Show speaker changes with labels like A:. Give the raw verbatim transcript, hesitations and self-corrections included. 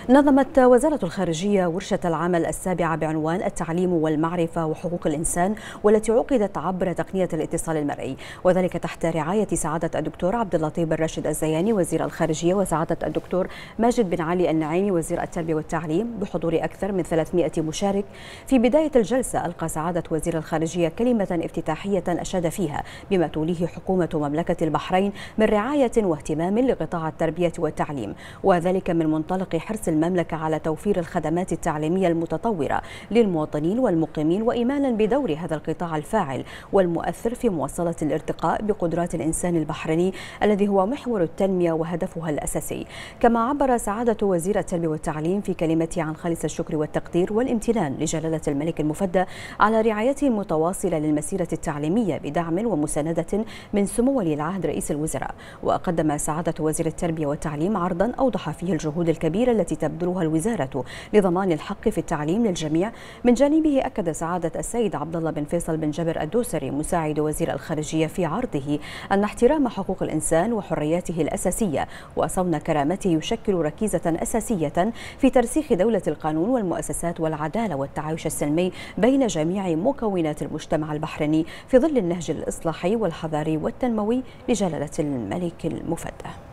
A: نظمت وزارة الخارجية ورشة العمل السابعة بعنوان التعليم والمعرفة وحقوق الإنسان، والتي عقدت عبر تقنية الاتصال المرئي، وذلك تحت رعاية سعادة الدكتور عبد اللطيف بن راشد الزياني وزير الخارجية، وسعادة الدكتور ماجد بن علي النعيمي وزير التربية والتعليم، بحضور أكثر من ثلاثمئة مشارك. في بداية الجلسة ألقى سعادة وزير الخارجية كلمة افتتاحية أشاد فيها بما توليه حكومة مملكة البحرين من رعاية واهتمام لقطاع التربية والتعليم، وذلك من منطلق حرص المملكة على توفير الخدمات التعليمية المتطورة للمواطنين والمقيمين، وإيمانا بدور هذا القطاع الفاعل والمؤثر في مواصلة الارتقاء بقدرات الإنسان البحريني الذي هو محور التنمية وهدفها الأساسي. كما عبر سعادة وزير التربية والتعليم في كلمته عن خالص الشكر والتقدير والامتنان لجلالة الملك المفدى على رعايته المتواصلة للمسيرة التعليمية بدعم ومساندة من سمو ولي العهد رئيس الوزراء. وقدم سعادة وزير التربية والتعليم عرضا أوضح فيه الجهود الكبيرة التي تبذلها الوزارة لضمان الحق في التعليم للجميع. من جانبه أكد سعادة السيد عبد الله بن فيصل بن جابر الدوسري مساعد وزير الخارجية في عرضه أن احترام حقوق الإنسان وحرياته الأساسية وصون كرامته يشكل ركيزة أساسية في ترسيخ دولة القانون والمؤسسات والعدالة والتعايش السلمي بين جميع مكونات المجتمع البحريني في ظل النهج الإصلاحي والحضاري والتنموي لجلالة الملك المفدى.